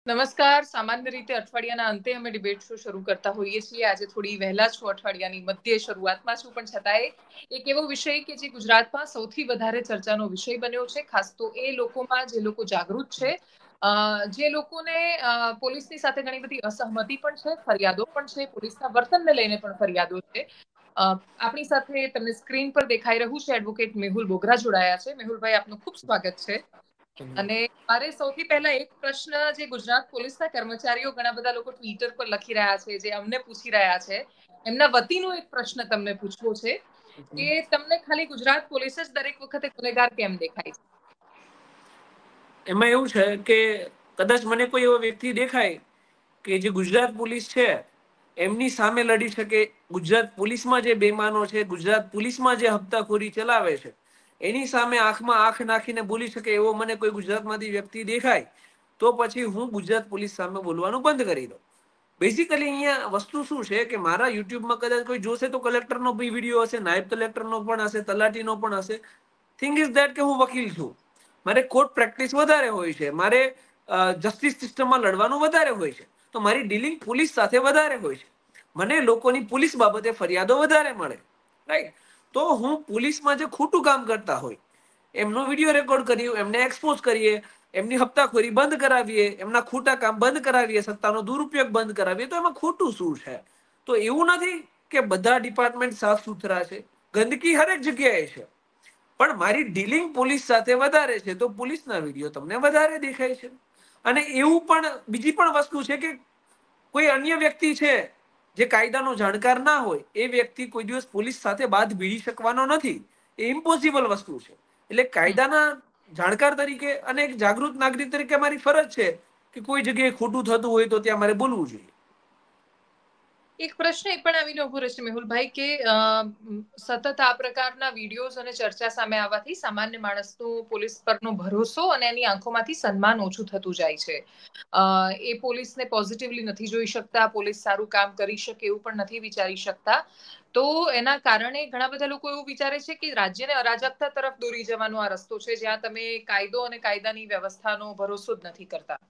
નમસ્કાર. સામાન્ય રીતે અઠવાડિયાના અંતે અમે ડિબેટ શો શરૂ કરતા હોઈએ છીએ. આજે થોડી વહેલા છું, અઠવાડિયાની મધ્ય શરૂઆતમાં છું, પણ છતાંય એક એવો વિષય કે જે ગુજરાતમાં સૌથી વધારે ચર્ચાનો વિષય બન્યો છે, ખાસ તો એ લોકોમાં જે લોકો જાગૃત છે, જે લોકોને પોલીસની સાથે ઘણી બધી અસહમતિ પણ છે, ફરિયાદો પણ છે, પોલીસના વર્તનને લઈને પણ ફરિયાદો છે. આપણી સાથે તમને સ્ક્રીન પર દેખાઈ રહ્યું છે એડવોકેટ મેહુલ બોગરા જોડાયા છે. મેહુલભાઈ, આપનું ખૂબ સ્વાગત છે. અને મારે સૌથી પહેલા એક પ્રશ્ન, જે ગુજરાત પોલીસના કર્મચારીઓ ઘણા બધા લોકો ટ્વિટર પર લખી રહ્યા છે, જે અમને પૂછી રહ્યા છે, એમના વતીનો એક પ્રશ્ન તમને પૂછવો છે કે તમને ખાલી ગુજરાત પોલીસ જ દરેક વખતે ગુનેગાર કેમ દેખાય છે? એમાં એવું છે કે કદાચ મને કોઈ એવો વ્યક્તિ દેખાય કે જે ગુજરાત પોલીસ છે એમની સામે લડી શકે, ગુજરાત પોલીસમાં જે બેમાનો છે, ગુજરાત પોલીસમાં જે હપ્તાખોરી ચલાવે છે, એની સામે આંખમાં આંખ નાખીને બોલી શકે એવો મને કોઈ ગુજરાતમાંથી વ્યક્તિ દેખાય તો પછી હું ગુજરાત પોલીસ સામે બોલવાનું બંધ કરી દઉં. બેઝિકલી અહીંયા વસ્તુ શું છે કે મારા યુટ્યુબમાં કદાચ કોઈ જોશે તો કલેક્ટરનો બી વિડીયો હશે, નાયબ કલેક્ટરનો પણ હશે, તલાટીનો પણ હશે. થિંગ ઇઝ ધેટ કે હું વકીલ છું, મારે કોર્ટ પ્રેક્ટિસ વધારે હોય છે, મારે જસ્ટિસ સિસ્ટમમાં લડવાનું વધારે હોય છે, તો મારી ડીલિંગ પોલીસ સાથે વધારે હોય છે, મને લોકોની પોલીસ બાબતે ફરિયાદો વધારે મળે, રાઈટ? તો હું પોલીસમાં જે ખોટું કામ કરતા હોય એમનો વિડીયો રેકોર્ડ કરીએ, એમને એક્સપોઝ કરીએ, એમની હપ્તાખોરી બંધ કરાવીએ, એમના ખોટા કામ બંધ કરાવીએ, સત્તાનો દુરુપયોગ બંધ કરાવીએ, તો એમાં ખોટું શું છે? તો એવું નથી કે બધા ડિપાર્ટમેન્ટ સાફ સુથરા છે, ગંદકી હરેક જગ્યાએ છે, પણ મારી ડીલિંગ પોલીસ સાથે વધારે છે તો પોલીસના વિડીયો તમને વધારે દેખાય છે. અને એવું પણ બીજી પણ વસ્તુ છે કે કોઈ અન્ય વ્યક્તિ છે જે કાયદાનો જાણકાર ના હોય, એ વ્યક્તિ કોઈ દિવસ પોલીસ સાથે બાદ ભીડી શકવાનો નથી. એ ઇમ્પોસિબલ વસ્તુ છે. એટલે કાયદાના જાણકાર તરીકે અને એક જાગૃત નાગરિક તરીકે મારી ફરજ છે કે કોઈ જગ્યાએ ખોટું થતું હોય તો ત્યાં મારે બોલવું જોઈએ. એક પ્રશ્ન એ પણ આવીને ઉભો રહેશે મેહુલભાઈ કે સતત આ પ્રકારના વિડીયોઝ અને ચર્ચા સામે આવવાથી સામાન્ય માણસનો પોલીસ પરનો ભરોસો અને એની આંખોમાંથી સન્માન ઓછું થતું જાય છે. એ પોલીસને પોઝિટિવલી નથી જોઈ શકતા, પોલીસ સારું કામ કરી શકે એવું પણ નથી વિચારી શકતા. તો એના કારણે ઘણા બધા લોકો એવું વિચારે છે કે રાજ્યને અરાજકતા તરફ દોરી જવાનો આ રસ્તો છે, જ્યાં તમે કાયદો અને કાયદાની વ્યવસ્થાનો ભરોસો જ નથી કરતા.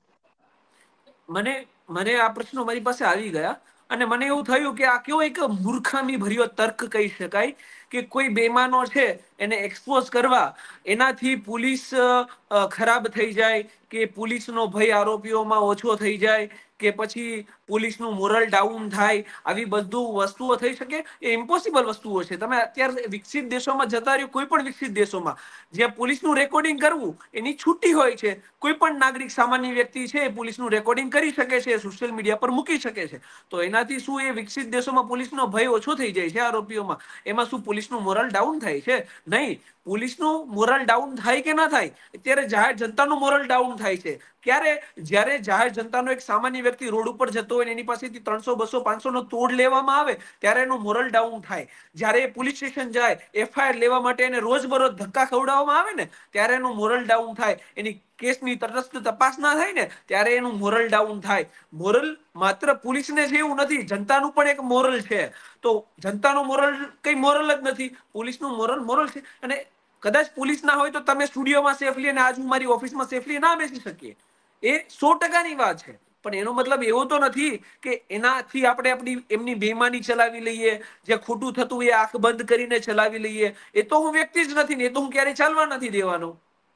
મને આ પ્રશ્નો મારી પાસે આવી ગયા અને મને એવું થયું કે આ કેવો એક મૂર્ખામી ભર્યો તર્ક કહી શકાય કે કોઈ બેમાનો છે એને એક્સપોઝ કરવા એનાથી પોલીસ ખરાબ થઈ જાય, કે પોલીસનો ભય આરોપીઓમાં ઓછો થઈ જાય, કે પછી પોલીસનું મોરલ ડાઉન થાય, આવી બધું વસ્તુઓ થઈ શકે? એ ઇમ્પોસિબલ વસ્તુઓ છે. તમે અત્યારે વિકસિત દેશોમાં જતા રહ્યો, કોઈ પણ વિકસિત દેશોમાં જ્યાં પોલીસનું રેકોર્ડિંગ કરવું એની છૂટી હોય છે, કોઈ પણ નાગરિક સામાન્ય વ્યક્તિ છે એ પોલીસનું રેકોર્ડિંગ કરી શકે છે, સોશિયલ મીડિયા પર મૂકી શકે છે. તો એનાથી શું એ વિકસિત દેશોમાં પોલીસનો ભય ઓછો થઈ જાય છે આરોપીઓમાં? એમાં શું પોલીસનું મોરલ ડાઉન થાય છે? નહીં. પોલીસનું મોરલ ડાઉન થાય કે ના થાય, અત્યારે જાહેર જનતાનું મોરલ ડાઉન થાય છે. ક્યારે? જ્યારે જાહેર જનતાનો એક સામાન્ય વ્યક્તિ રોડ ઉપર જતો હોય ને એની પાસેથી 300, 200, 500 નો તોડ લેવામાં આવે ત્યારે એનું મોરલ ડાઉન થાય. જ્યારે એ પોલીસ સ્ટેશન જાય, એફઆઈઆર લેવા માટે એને રોજબરોજ ધક્કા ખવડાવવામાં આવે ને ત્યારે એનું મોરલ ડાઉન થાય. એની કેસની તટસ્થ તપાસ ના થાય ને ત્યારે એનું મોરલ ડાઉન થાય. મોરલ માત્ર પોલીસને છે એવું નથી, જનતાનું પણ એક મોરલ છે. તો જનતાનું મોરલ કઈ મોરલ જ નથી, પોલીસનું મોરલ મોરલ છે. અને કદાચ પોલીસ ના હોય તો તમે સ્ટુડિયોમાં સેફલી અને આજ હું મારી ઓફિસમાં સેફલી ના બેસી શકીએ, એ 100%ની વાત છે. પણ એનો મતલબ એવો તો નથી કે એનાથી આપણે એમની બેમાની ચલાવી લઈએ, જે ખોટું થતું એ આંખ બંધ કરીને ચલાવી લઈએ. એ તો હું વ્યક્તિ જ નથી ને, એ તો હું ક્યારેય ચાલવા નથી દેવાનો.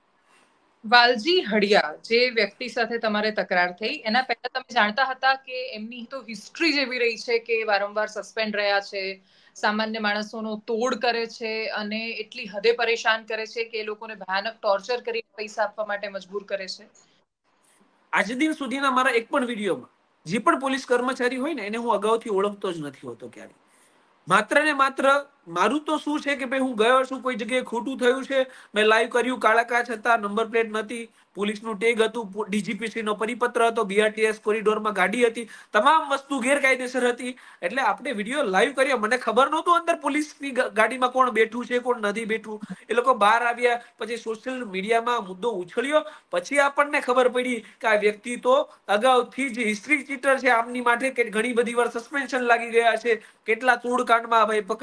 વાલજી હળિયા, જે વ્યક્તિ સાથે તમારે તકરાર થઈ, એના પહેલા તમે જાણતા હતા કે એમની તો હિસ્ટ્રી જેવી રહી છે કે વારંવાર સસ્પેન્ડ રહ્યા છે, સામાન્ય માણસોનો તોડ કરે છે અને એટલી હદે પરેશાન કરે છે કે એ લોકોને ભયાનક ટોર્ચર કરી પૈસા આપવા માટે મજબૂર કરે છે? આજ દિન સુધીના મારા એક પણ વિડીયોમાં જે પણ પોલીસ કર્મચારી હોય ને એને હું અગાઉથી ઓળખતો જ નથી હોતો ક્યારે. માત્ર ને માત્ર મારું તો શું છે કે ભાઈ હું ગયો છું, કોઈ જગ્યાએ ખોટું થયું છે, મેં લાઈવ કર્યું, કાળા કાચ હતા, નંબર પ્લેટ નથી, પોલીસનું ટેગ હતું, ડીજીપીસી નો પરિપત્ર હતો, બીઆરટીએસ કોરિડોરમાં ગાડી હતી, તમામ વસ્તુ ગેરકાયદેસર હતી. એટલે આપણે વિડીયો લાઈવ કર્યો, મને ખબર નહોતું અંદર પોલીસની ગાડીમાં કોણ બેઠું છે, કોણ નથી બેઠું. એ લોકો બહાર આવ્યા પછી સોશિયલ મીડિયામાં મુદ્દો ઉછળ્યો, પછી આપણને ખબર પડી કે આ વ્યક્તિ તો અગાઉથી જ હિસ્ટ્રી ચીટર છે. આમની માટે ઘણી બધી વાર સસ્પેન્શન લાગી ગયા છે, કેટલા તોડકાંડમાં ભાઈ પકડ્યા છે,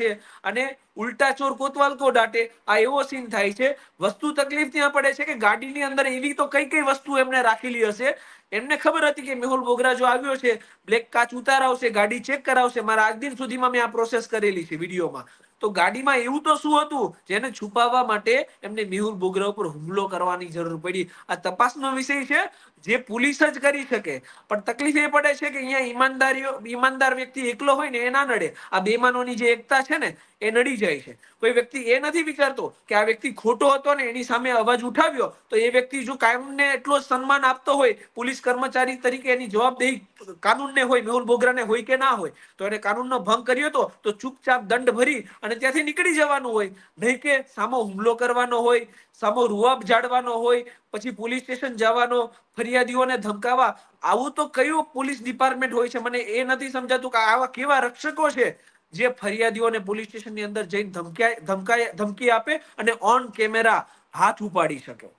છે અને ઉલટા ચોર કોતવાલ કો દાટે, આ એવો સીન થાય છે. વસ્તુ તકલીફ ત્યાં પડે છે કે ગાડીની અંદર એવી તો કઈ કઈ વસ્તુ એમને રાખેલી હશે. એમને ખબર હતી કે મેહુલ બોગરા જો આવ્યો છે, બ્લેક કાચ ઉતારાવશે, ગાડી ચેક કરાવશે. મારા આજ દિન સુધીમાં મેં આ પ્રોસેસ કરેલી છે વિડીયોમાં. તો ગાડીમાં એવું તો શું હતું જેને છુપાવવા માટે એમને મેહુલ બોગરા ઉપર હુમલો કરવાની જરૂર પડી? આ તપાસનો વિષય છે, જે પોલીસ જ કરી શકે. પણ તકલીફ એ પડે છે કે અહીંયા ઈમાનદાર વ્યક્તિ એકલો હોય ને એ ના નડે. આ બેમાનોની જે એકતા છે ને એ નડી જાય છે. કોઈ વ્યક્તિ એ નથી વિચારતો કે આ વ્યક્તિ ખોટો હતો ને એની સામે અવાજ ઉઠાવ્યો તો એ વ્યક્તિ જો કાયમને એટલો સન્માન આપતો હોય, પોલીસ કર્મચારી તરીકે એની જવાબદેહી કાનૂનને હોય, મેહુલ બોગરાને હોય કે ના હોય, તો એને કાનૂનનો ભંગ કર્યો તો ચૂપચાપ દંડ ભરી અને ત્યાંથી નીકળી જવાનું હોય. નહીં કે સામો હુમલો કરવાનો હોય, સામો રૂઆબ ઝાડવાનો હોય, પછી પોલીસ સ્ટેશન જવાનો, ફરિયાદીઓને ધમકાવા. આવું તો કયું પોલીસ ડિપાર્ટમેન્ટ હોય છે? મને એ નથી સમજાતું કે આવા કેવા રક્ષકો છે જે ફરિયાદીઓને પોલીસ સ્ટેશનની અંદર જઈને ધમકી આપે અને ઓન કેમેરા હાથ ઉપાડી શકે.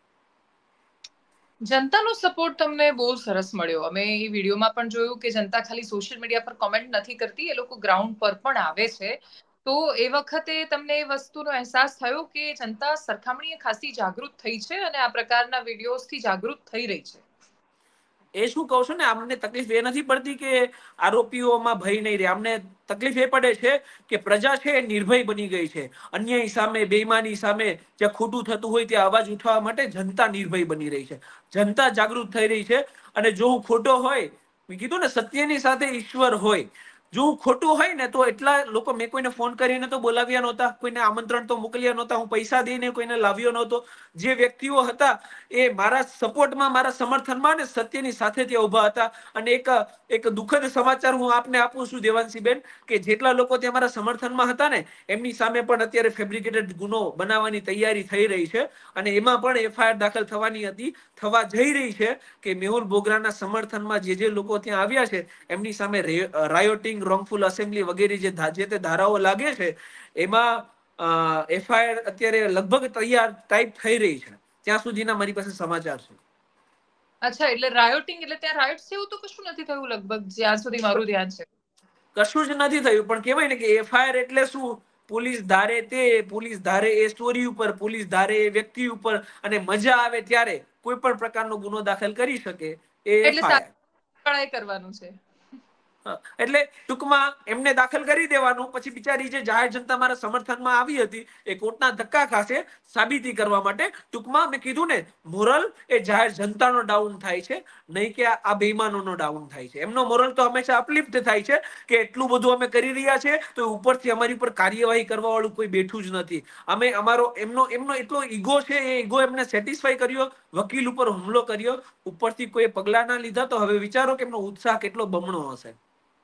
જનતાનો સપોર્ટ તમને બહુ સરસ મળ્યો. અમે એ વિડીયોમાં પણ જોયું કે જનતા ખાલી સોશિયલ મીડિયા પર કોમેન્ટ નથી કરતી, એ લોકો ગ્રાઉન્ડ પર પણ આવે છે. તો એ વખતે તમને એ વસ્તુનો અહેસાસ થયો કે જનતા સરખામણીએ ખાસી જાગૃત થઈ છે અને આ પ્રકારના વિડીયોઝથી જાગૃત થઈ રહી છે. એ શું કહું છું ને, અમને તકલીફ એ નથી પડતી કે આરોપીઓમાં ભય નહીં રહે. અમને તકલીફ એ પડે છે કે પ્રજા છે એ નિર્ભય બની ગઈ છે. અન્યાય સામે, બેઈમાની સામે જ્યાં ખોટું થતું હોય ત્યાં અવાજ ઉઠાવવા માટે જનતા નિર્ભય બની રહી છે. જનતા જાગૃત થઈ રહી છે. અને જો હું ખોટો હોય, મેં કીધું ને સત્યની સાથે ઈશ્વર હોય, જો હું ખોટું હોય ને તો એટલા લોકો, મેં કોઈને ફોન કરીને તો બોલાવ્યા નહોતા, કોઈને આમંત્રણ તો મોકલ્યા નહોતા, હું પૈસા દઈને કોઈને લાવ્યો નહોતો. જે વ્યક્તિઓ હતા એ મારા સપોર્ટમાં, મારા સમર્થનમાં ને સત્યની સાથે ત્યાં ઉભા હતા. અને એક દુઃખદ સમાચાર હું આપને આપું છું દેવાંશીબેન, કે જેટલા લોકો ત્યાં મારા સમર્થનમાં હતા ને એમની સામે પણ અત્યારે ફેબ્રિકેટેડ ગુનો બનાવવાની તૈયારી થઈ રહી છે. અને એમાં પણ એફઆઈઆર દાખલ થવાની હતી, થવા જઈ રહી છે. કે મેહુલ બોગરાના સમર્થનમાં જે લોકો ત્યાં આવ્યા છે એમની સામે રાયોટિંગ, રોંગફુલ અસેમ્બલી વગેરે જે તે ધારાઓ લાગે છે એમાં એફઆઈઆર અત્યારે લગભગ તૈયાર ટાઈપ થઈ રહી છે. ત્યાં સુધીના મારી પાસે સમાચાર છે. અચ્છા, એટલે રાયોટિંગ એટલે ત્યાં રાયોટ્સ જેવું તો કશું નથી થયું લગભગ, જ્યાં સુધી મારું ધ્યાન છે. કશું જ નથી થયું. પણ કહેવાય ને કે એફઆઈઆર એટલે શું? પોલીસ ધારે તે, પોલીસ ધારે એ સ્ટોરી ઉપર, પોલીસ ધારે એ વ્યક્તિ ઉપર, અને મજા આવે ત્યારે કોઈ પણ પ્રકારનો ગુનો દાખલ કરી શકે એ એટલે એફઆઈઆર. સારું કરવાનું છે. એટલે ટૂંકમાં એમને દાખલ કરી દેવાનું, પછી બિચારી જે જાહેર જનતા મારા સમર્થનમાં આવી હતી એ કોર્ટના ધક્કા ખાશે સાબિતી કરવા માટે. ટૂંકમાં મેં કીધું ને, મોરલ એ જાહેર જનતાનો ડાઉન થાય છે, નહીં કે આ બેઈમાનોનો ડાઉન થાય છે. એમનો મોરલ તો હંમેશા અપલિફ્ટ થાય છે કે એટલું બધું અમે કરી રહ્યા છે તો ઉપરથી અમારી ઉપર કાર્યવાહી કરવા વાળું કોઈ બેઠું જ નથી. અમે એમનો એટલો ઈગો છે, એ ઈગો એમને સેટિસ્ફાઈ કર્યો, વકીલ ઉપર હુમલો કર્યો, ઉપરથી કોઈ પગલા ના લીધા. તો હવે વિચારો કે એમનો ઉત્સાહ કેટલો બમણો હશે.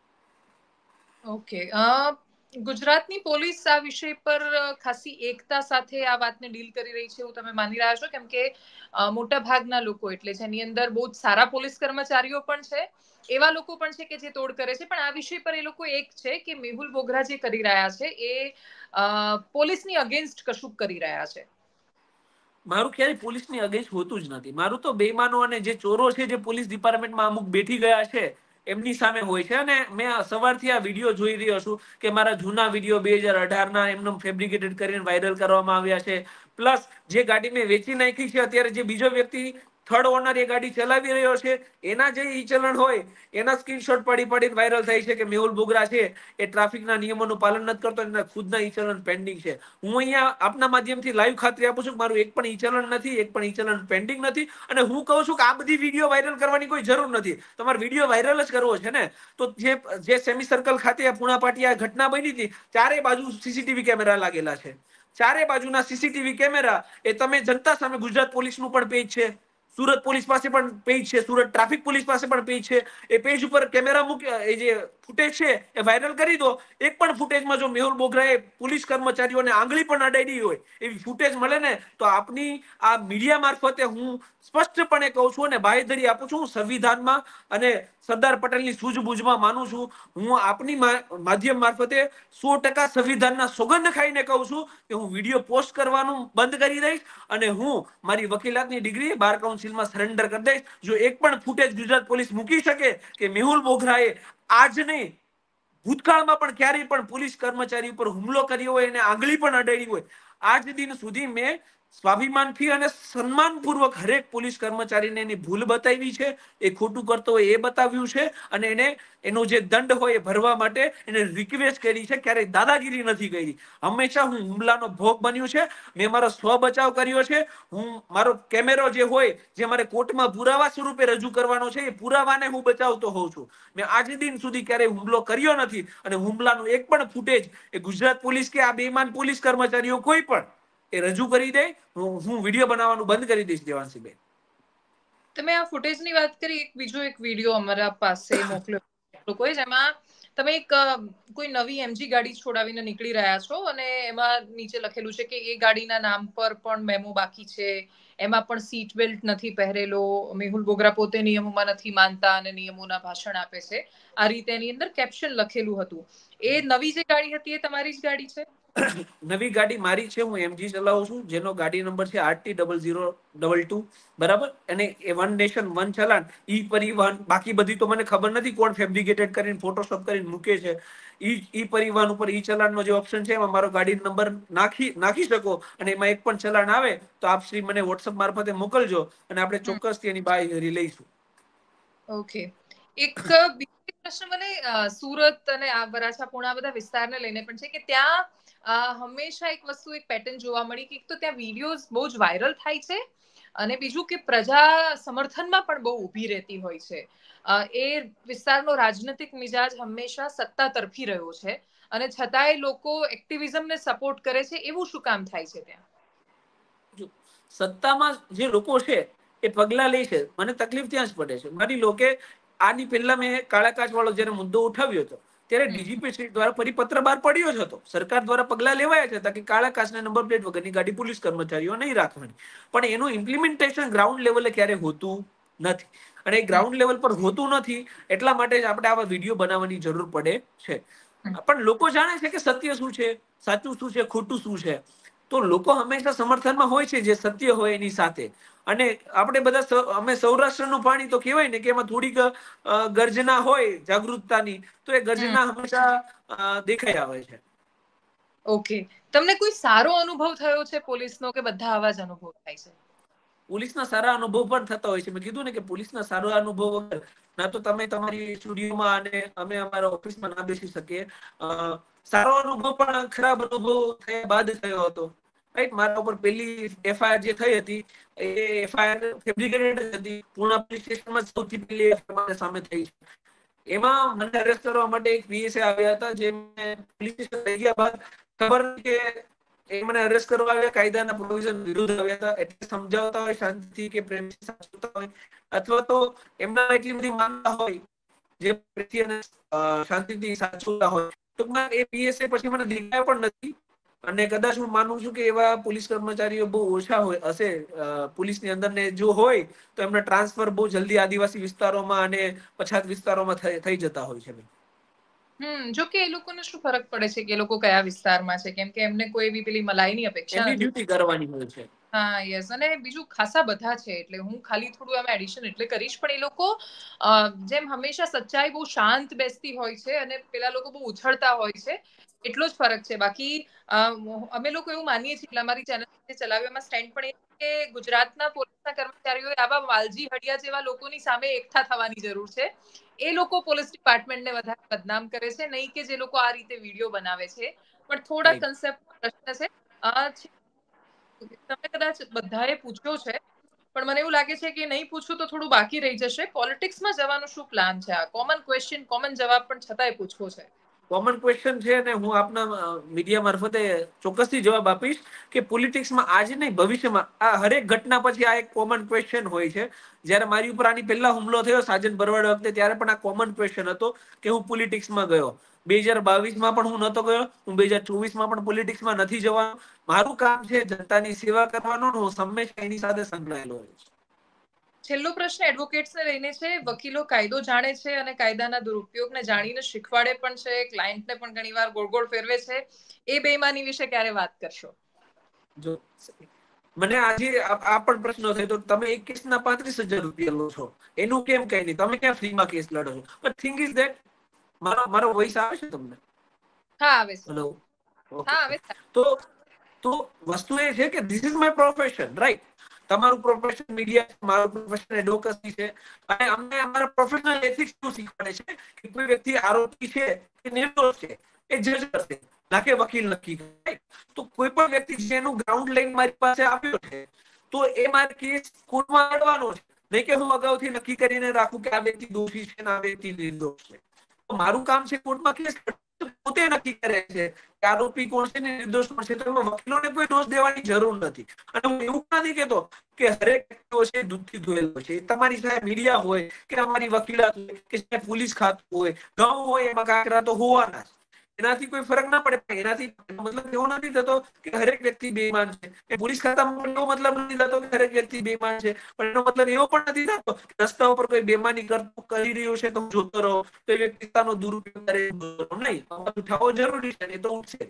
ઓકે. ગુજરાતની પોલીસ આ વિષય પર ખાસી એકતા સાથે આ વાતને ડીલ કરી રહી છે એવું તમે માની રહ્યા છો? કેમ કે મોટા ભાગના લોકો, એટલે જેની અંદર બહુ જ સારા પોલીસ કર્મચારીઓ પણ છે, એવા લોકો પણ છે કે જે તોડ કરે છે, પણ આ વિષય પર એ લોકો એક છે કે મેહુલ બોગરા જે કરી રહ્યા છે એ પોલીસની અગેન્સ્ટ કશુંક કરી રહ્યા છે. મારું ક્યારેય પોલીસની અગેન્સ્ટ હોતું જ નથી. મારું તો બેઈમાનો અને જે ચોરો છે, જે પોલીસ ડિપાર્ટમેન્ટમાં અમુક બેઠી ગયા છે એમની સામે હોય છે. અને મેં સવારથી આ વિડીયો જોઈ રહ્યો છું કે મારા જૂના વિડીયો 2018ના એમને ફેબ્રિકેટેડ કરીને વાયરલ કરવામાં આવ્યા છે. પ્લસ જે ગાડી મેં વેચી નાખી છે, અત્યારે જે બીજો વ્યક્તિ થર્ડ ઓનર એ ગાડી ચલાવી રહ્યો છે, એના જે ઈ ચલણ હોય એના સ્ક્રીનશોટ પાડીને વાયરલ થાય છે કે મેહુલ બોગરા છે એ ટ્રાફિકના નિયમોનું પાલન નથી કરતો, એના ખુદના ઈ ચલણ પેન્ડિંગ છે. હું અહીંયા આપના માધ્યમથી લાઈવ ખાતરી આપું છું કે મારું એક પણ ઈ ચલણ નથી, એક પણ ઈ ચલણ પેન્ડિંગ નથી. અને હું કહું છું કે આ બધી વિડીયો વાયરલ કરવાની કોઈ જરૂર નથી. તમારે વિડીયો વાયરલ જ કરવો છે ને તો જે સેમી સર્કલ ખાતે પૂણા પાટિયા ઘટના બની હતી, ચારે બાજુ સીસીટીવી કેમેરા લાગેલા છે. ચારે બાજુના સીસીટીવી કેમેરા એ તમે જનતા સામે, ગુજરાત પોલીસનું પણ પેજ છે, સુરત પોલીસ પાસે પણ પેજ છે, સુરત ટ્રાફિક પોલીસ પાસે પણ પેજ છે. એ પેજ ઉપર કેમેરા એ જે ફૂટેજ છે એ વાયરલ કરી દો. એક પણ ફૂટેજમાં જો મેહુલ બોગરાએ પોલીસ કર્મચારીઓને આંગળી પણ અડાડી હોય એવી ફૂટેજ મળે ને, તો આપની આ મીડિયા મારફતે હું સ્પષ્ટપણે કહું છું અને બાંયધરી આપું છું, હું સંવિધાનમાં અને સરદાર પટેલની સૂઝબૂઝમાં માનું છું. હું આપની માધ્યમ મારફતે 100% સંવિધાનના સોગંદ ખાઈને કહું છું કે હું વિડીયો પોસ્ટ કરવાનું બંધ કરી દઈશ અને હું મારી વકીલાતની ડિગ્રી બાર કાઉન્સિલમાં સરેન્ડર કરી દઈશ જો એક પણ ફૂટેજ ગુજરાત પોલીસ મૂકી શકે કે મેહુલ બોગરાએ આજ નહીં, ભૂતકાળમાં પણ ક્યારેય પણ પોલીસ કર્મચારી ઉપર હુમલો કર્યો હોય અને આંગળી પણ અડાડી હોય, આજ દિન સુધી મેં સ્વાભિમાનથી અને સન્માનપૂર્વક હરેક પોલીસ કર્મચારીને એની ભૂલ બતાવી છે, એ ખોટું કરતો હોય એ બતાવ્યું છે, અને એને એનો જે દંડ હોય એ ભરવા માટે એને રિક્વેસ્ટ કરી છે. ક્યારેય દાદાગીરી નથી કરી. હંમેશા હું હુમલાનો ભોગ બન્યું છે. મેં મારો સ્વ બચાવ કર્યો છે. હું મારો કેમેરો જે હોય, જે મારે કોર્ટમાં પુરાવા સ્વરૂપે રજૂ કરવાનો છે, એ પુરાવાને હું બચાવતો હોઉં છું. મેં આજ દિન સુધી ક્યારેય હુમલો કર્યો નથી, અને હુમલાનું એક પણ ફૂટેજ એ ગુજરાત પોલીસ કે આ બેઈમાન પોલીસ કર્મચારીઓ કોઈ પણ એ રજૂ કરી દે, હું વિડીયો બનાવવાનું બંધ કરી દઈશ. દેવાંશીબેન, તમે આ ફૂટેજની વાત કરી, એક વિડીયો અમારા પાસે મોકલ્યો લોકોએ, જેમાં તમે કોઈ નવી એમજી ગાડી છોડાવીને નીકળી રહ્યા છો, અને એમાં નીચે લખેલું છે કે એ ગાડીના નામ પર પણ મેમો બાકી છે, એમાં પણ સીટ બેલ્ટ નથી પહેરેલો, મેહુલ બોગરા પોતે નિયમોમાં નથી માનતા અને નિયમોના ભાષણ આપે છે, આ રીતે એની અંદર કેપ્શન લખેલું હતું. એ નવી જે ગાડી હતી એ તમારી જ ગાડી છે? નવી ગાડી મારી છે. હું એમજી ચલાવું છું, જેનો ગાડી નંબર છે RT0022, બરાબર. અને એ one nation one challan e Parivahan, બાકી બધી તો મને ખબર નથી કોણ ફેબ્રિકેટેડ કરીને ફોટોશોપ કરીને મૂકે છે. ઈ પરિવહન ઉપર ઈ ચલાનનો જે ઓપ્શન છે, એમાં મારો ગાડી નંબર નાખી શકો, અને એમાં એક પણ ચલાન આવે તો આપ શ્રી મને વોટ્સઅપ મારફતે મોકલજો, અને આપણે ચોક્કસથી એની બાહેધરી લઈશું. ઓકે. એક બીજો પ્રશ્ન મને સુરત અને આ વરાછા પૂર્ણા બધા વિસ્તારને લઈને પણ છે, કે ત્યાં હંમેશા એક વસ્તુ, એક પેટર્ન જોવા મળી કે તો ત્યાં વિડીયોઝ બહુ જ વાયરલ થાય છે, અને બીજું કે પ્રજા સમર્થનમાં પણ બહુ ઊભી રહેતી હોય છે. એ વિસ્તારનો રાજનૈતિક મિજાજ હંમેશા સત્તા તરફી રહ્યો છે, અને છતાંય લોકો એક્ટિવિઝમને સપોર્ટ કરે છે. એવું શું કામ થાય છે ત્યાં? સત્તામાં જે લોકો છે એ પગલા લે છે, મને તકલીફ ત્યાં જ પડે છે. માની લો કે આની પહેલા મેં કાળા કાચ વાળો જયારે મુદ્દો ઉઠાવ્યો હતો, ત્યારે ડીજીપી દ્વારા પરિપત્ર બહાર પડ્યો જ હતો. સરકાર દ્વારા પગલા લેવાયા છે કે કાળા કાચના નંબર પ્લેટ વગરની ગાડી પોલીસ કર્મચારીઓ નહીં રાખવાની, પણ એનું ઇમ્પ્લિમેન્ટેશન ગ્રાઉન્ડ લેવલે ક્યારે હોતું નથી, અને ગ્રાઉન્ડ લેવલ પર હોતું નથી. એટલા માટે જ આપણે આવા વિડીયો બનાવવાની જરૂર પડે છે. પણ લોકો જાણે છે કે સત્ય શું છે, સાચું શું છે, ખોટું શું છે. તો લોકો હંમેશા સમર્થનમાં હોય છે જે સત્ય હોય એની સાથે. અને આપણે બધા અમે સૌરાષ્ટ્રનું પાણી તો કહેવાય ને કે એમાં થોડીક ગર્જના હોય જાગૃતતાની, તો એ ગર્જના હંમેશા દેખાઈ આવે છે. ઓકે. તમને કોઈ સારો અનુભવ થયો છે પોલીસનો, કે બધા આવા જ અનુભવ થાય છે? પોલીસના સારા અનુભવ પણ થતા હોય છે. મેં કીધું ને કે પોલીસના સારા અનુભવ વગર ના તો તમે તમારી સ્ટુડિયોમાં અને અમે અમારા ઓફિસમાં ના બેસી શકીએ. સારો અનુભવ પણ ખરાબ અનુભવ થયા બાદ થયો હતો. રાઈટ, મારા ઉપર પેલી એફઆઈઆર જે થઈ હતી એ એફઆઈઆર ફેબ્રિકેટેડ હતી. પૂર્ણા પોલીસ સ્ટેશનમાં સૌથી પહેલી એફઆઈઆર મારી સામે થઈ છે. એમાં મને અરેસ્ટ કરવા માટે એક પીએસએ આવ્યા હતા, જે પોલીસ સ્ટેશન લઈ ગયા બાદ ખબર કે એ મને અરેસ્ટ કરવા આવ્યા કાયદાના પ્રોવિઝન વિરુદ્ધ આવ્યા હતા, એટલે સમજાવતા હોય શાંતિથી કે પ્રેમથી સમજાવતા હોય, અથવા તો એમના એટલી બધી માનતા હોય જે પ્રત્યે શાંતિથી સાચવતા હોય. ટૂંકમાં એ પીએસએ પછી મને દેખાયો પણ નથી, અને કદાચ હું માનું છું કે એવા પોલીસ કર્મચારીઓ બહુ ઓછા હશે પોલીસની અંદર, ને જો હોય તો એમના ટ્રાન્સફર બહુ જલ્દી આદિવાસી વિસ્તારોમાં અને પછાત વિસ્તારોમાં થઈ જતા હોય છે. જો કે એ લોકોને શું ફરક પડે છે કે એ લોકો કયા વિસ્તારમાં છે, કેમ કે એમને કોઈ એવી પેલી મલાઈની અપેક્ષા એમની નથી. ડ્યુટી કરવાની હોય છે. હા, યસ. અને બીજું ખાસા બધા છે, એટલે હું ખાલી થોડું આમાં એડિશન એટલે કરીશ, પણ એ લોકો જેમ હંમેશા સચ્ચાઈ બહુ શાંત બેસતી હોય છે, અને પેલા લોકો બહુ ઉછળતા હોય છે, એટલો જ ફરક છે. બાકી અમે લોકો એવું માનીએ છીએ, એટલે અમારી ચેનલ ચલાવ્યો એમાં સ્ટેન્ડ પણ એ કે ગુજરાતના પોલીસના કર્મચારીઓએ આવા વાલજી હડિયા જેવા લોકોની સામે એકઠા થવાની જરૂર છે. એ લોકો પોલીસ ડિપાર્ટમેન્ટને વધારે બદનામ કરે છે, નહીં કે જે લોકો આ રીતે વિડીયો બનાવે છે. પણ થોડા રાઈટ. કન્સેપ્ટ પ્રશ્ન છે. તમે કદાચ બધાએ પૂછ્યો છે, પણ મને એવું લાગે છે કે નહીં પૂછવું તો થોડું બાકી રહી જશે. પોલિટિક્સમાં જવાનું શું પ્લાન છે? આ કોમન ક્વેશ્ચન, કોમન જવાબ, પણ છતાંય પૂછવો છે. કોમન ક્વેશ્ચન છે, ને હું આપના મીડિયા મારફતે ચોક્કસથી જવાબ આપીશ કે પોલિટિક્સમાં આજ નહીં, ભવિષ્યમાં આ હરેક ઘટના પછી આ એક કોમન ક્વેશ્ચન હોય છે. જયારે મારી ઉપર આની પહેલા હુમલો થયો સાજન બરવાડ વખતે, ત્યારે પણ આ કોમન ક્વેશ્ચન હતો કે હું પોલિટિક્સમાં ગયો. 2022માં પણ હું નતો ગયો, હું 2024માં પણ પોલિટિક્સમાં નથી જવાનો. મારું કામ છે જનતાની સેવા કરવાનું, હું હંમેશા એની સાથે સંકળાયેલો રહીશ. છેલ્લો પ્રશ્ન એડવોકેટ્સને લઈને છે. વકીલો કાયદો જાણે છે અને કાયદાના દુરુપયોગને જાણીને શીખવાડે પણ છે, ક્લાયન્ટને પણ ઘણીવાર ગોળ ગોળ ફેરવે છે. એ બેઈમાની વિશે ક્યારે વાત કરશો? જો મને આજે આ પણ પ્રશ્ન થાય તો તમે એક કેસના 35,000 રૂપિયા લો છો, એનું કેમ કઈ નહીં, તમે ક્યાં ફ્રીમાં કેસ લડો છો? બટ થિંગ ઇઝ ધેટ મારો વોઇસ આવે છે તમને? હા આવે છે. હેલો. હા ઓકે. આવે છે. તો વસ્તુ એ છે કે this is my profession, right? તમારું પ્રોફેશન મીડિયા છે, મારું પ્રોફેશન એડવોકેસી છે, અને અમને અમારા પ્રોફેશનલ એથિક્સ શું શીખવાડે છે કે કોઈ વ્યક્તિ આરોપી છે કે નિર્દોષ છે એ જજ કરશે, ના કે વકીલ નક્કી કરે. તો કોઈ પણ વ્યક્તિ જેનું ગ્રાઉન્ડ લઈને મારી પાસે આવ્યો છે તો એ મારે કેસ કોર્ટમાં લડવાનો છે, નહીં કે હું અગાઉથી નક્કી કરીને રાખું કે આ વ્યક્તિ દોષી છે ને આ વ્યક્તિ નિર્દોષ છે. તો મારું કામ છે કોર્ટમાં કેસ પોતે નક્કી કરે છે કે આરોપી કોણ છે ને નિર્દોષ કોણ છે. તો એમાં વકીલોને કોઈ દોષ દેવાની જરૂર નથી. અને હું એવું નથી કેતો કે હરેક વ્યક્તિઓ છે દૂધથી ધોયેલો છે. તમારી સામે મીડિયા હોય કે અમારી વકીલાત હોય કે પોલીસ ખાતું હોય, ઘઉં હોય એમાં કાંકરા તો હોવાના જ. એનાથી કોઈ ફરક ના પડે. એનાથી મતલબ એવો નથી થતો કે હરેક વ્યક્તિ બેઈમાન છે. એ પોલીસ ખાતામાં એવો મતલબ નથી થતો કે હરેક વ્યક્તિ બેઈમાન છે. પણ એનો મતલબ એવો પણ નથી થતો કે રસ્તા ઉપર કોઈ બેમાની કરી રહ્યો છે તો હું જોતો રહું, તો એ વ્યક્તિ પોતાનો દુરુપયોગ કરે નહીં. અવાજ ઉઠાવવો જરૂરી છે, એ તો ઉઠશે.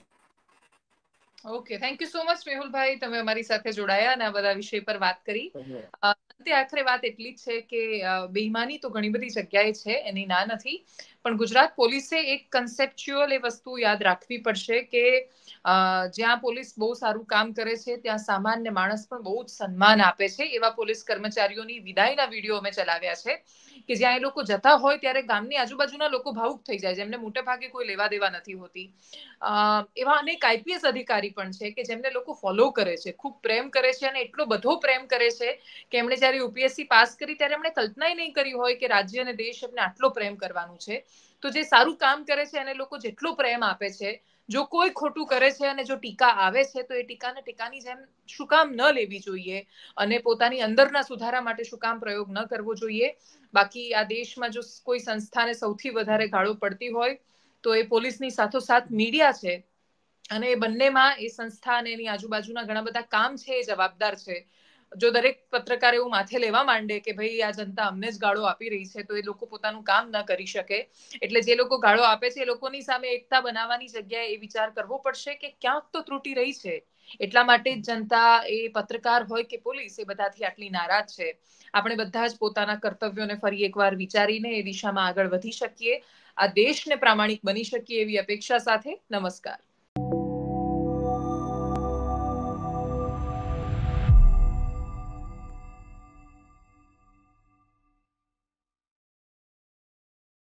Okay, thank you so much મેહુલભાઈ, તમે અમારી સાથે જોડાયા અને આ બધા વિષય પર વાત કરી. અંતે આખરે વાત એટલી જ છે કે બેઈમાની તો ઘણી બધી જગ્યાએ છે, એની ના નથી. પણ ગુજરાત પોલીસે એક કન્સેપ્ચ્યુઅલ એ વસ્તુ યાદ રાખવી પડશે કે જ્યાં પોલીસ બહુ સારું કામ કરે છે ત્યાં સામાન્ય માણસ પણ બહુ જ સન્માન આપે છે. એવા પોલીસ કર્મચારીઓની વિદાયના વિડીયો અમે ચલાવ્યા છે કે જ્યાં એ લોકો જતા હોય ત્યારે ગામની આજુબાજુના લોકો ભાવુક થઈ જાય, જેમને મોટે ભાગે કોઈ લેવા દેવા નથી હોતી. એવા અનેક આઈપીએસ અધિકારી પણ છે કે જેમને લોકો ફોલો કરે છે, ખૂબ પ્રેમ કરે છે, અને એટલો બધો પ્રેમ કરે છે કે એમણે જયારે યુપીએસસી પાસ કરી ત્યારે એમણે કલ્પના નહીં કરી હોય કે રાજ્ય અને દેશ એમને આટલો પ્રેમ કરવાનું છે. તો જે સારું કામ કરે છે એને લોકો જેટલો પ્રેમ આપે છે, જો કોઈ ખોટું કરે છે અને જો ટીકા આવે છે તો એ ટીકાને ટીકાની જેમ શું કામ ન લેવી જોઈએ અને પોતાની અંદરના સુધારા માટે શું કામ પ્રયોગ ન કરવો જોઈએ. બાકી આ દેશમાં જો કોઈ સંસ્થાને સૌથી વધારે ગાળો પડતી હોય તો એ પોલીસની સાથોસાથ મીડિયા છે. અને એ બંનેમાં એ સંસ્થા અને એની આજુબાજુના ઘણા બધા કામ છે એ જવાબદાર છે. જો દરેક પત્રકાર એવું માથે લેવા માંડે કે ભાઈ આ જનતા અમને જ ગાળો આપી રહી છે, તો એ લોકો પોતાનું કામ ન કરી શકે. એટલે જે લોકો ગાળો આપે છે એ લોકોની સામે એકતા બનાવવાની જગ્યાએ એ વિચાર કરવો પડશે કે ક્યાંક તો ત્રુટી રહી છે. એટલા માટે જ જનતા, એ પત્રકાર હોય કે પોલીસ, એ બધાથી આટલી નારાજ છે. આપણે બધા જ પોતાના કર્તવ્યોને ફરી એકવાર વિચારીને એ દિશામાં આગળ વધી શકીએ, આ દેશને પ્રામાણિક બની શકીએ એવી અપેક્ષા સાથે નમસ્કાર.